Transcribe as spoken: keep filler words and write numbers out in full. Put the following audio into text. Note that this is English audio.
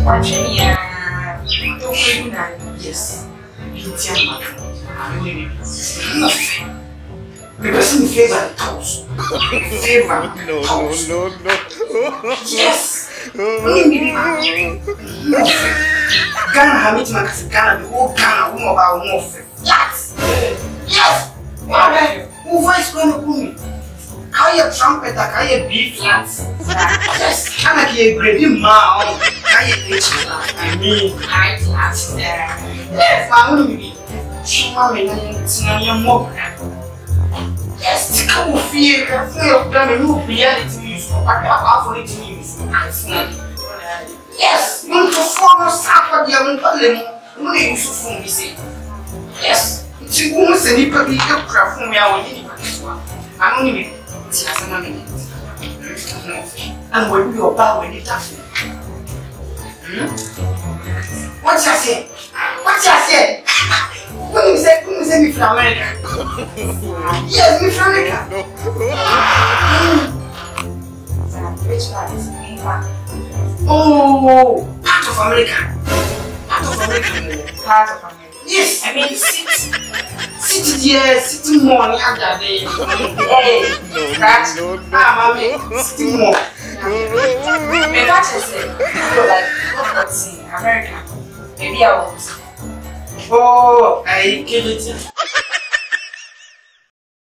Yes. Nothing. Because in favor the toast. Favor the toast. No, no, no. Yes. Ghana Hamid Makas Ghana, the whole Ghana, whom about one Yes. Yes. Who voice going to me? How you trumpet, how you B flats? Yes. Can I get a great mouth? How you H I mean, high flats there. Yes, my only. She mammy, it's not your mother. Yes, to come with fear, fear of them, and move reality news. I have for it news. Yes, you want to form a sapper, you haven't got them. You need to form me say. Yes, it's a woman and you put the aircraft from me. I will need one. I don't need it. It's just a minute. And when you are bow when it happens. What's I say? What's I say? When you say, when you say me from America? Yes, me from America. Which part is me? Oh, part of America. Part of America. Part of America. Yes, I mean, city. City, yes, city more. After the hey, that. Ah, mommy, city more. Maybe I should say, like, let's see, America. Maybe I won't. Oh, I kill it.